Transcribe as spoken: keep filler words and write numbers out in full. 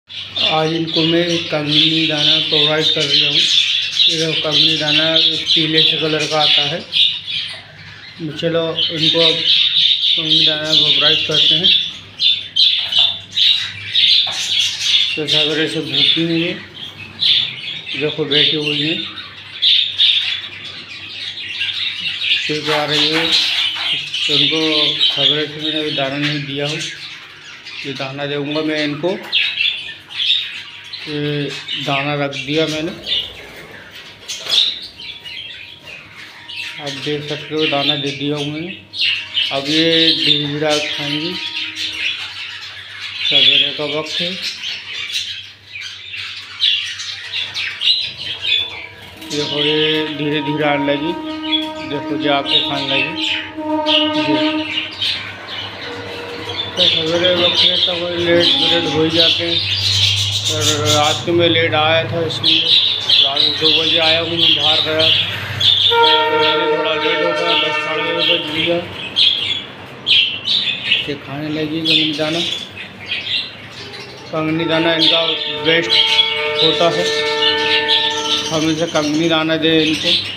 आज इनको मैं कंगनी दाना प्रोवाइड कर रहा हूँ। ये कंगनी दाना पीले से कलर का आता है। चलो इनको अब कंगनी दाना प्रोवाइड करते हैं। तो सवेरे से भूखी हुई है, देखो बैठी हुई है, ठीक आ रही है। तो उनको सवेरे से मैंने अभी दाना नहीं दिया हूँ। ये दाना दूँगा मैं इनको। ये दाना रख दिया मैंने, आप देख सकते हो दाना दे दिया हूँ मैंने। अब ये धीरे धीरे खाएंगी। सवेरे का वक्त है, देखो ये धीरे धीरे आने लगी, देखो जाके खाने लगी जी। तो सवेरे वक्त है तो वही लेट लेट हो ही जाते हैं। और रात को मैं लेट आया था, इसलिए रात दो बजे आया हूँ, मैं बाहर गया तो थोड़ा लेट हो गया, दस साढ़े दस बज गया। ये खाने लगी कंगनी दाना। कंगनी दाना इनका बेस्ट होता है, हम इसे कंगनी दाना दें इनको।